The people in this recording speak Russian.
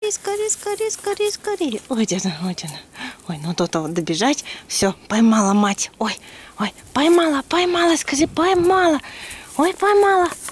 скорее, скорее, скорее, скорее, скорее. Ой, Диана, ой, Диана. Ой, ну то-то вот добежать. Все, поймала мать. Ой, ой, поймала, поймала, скажи, поймала. Ой, поймала.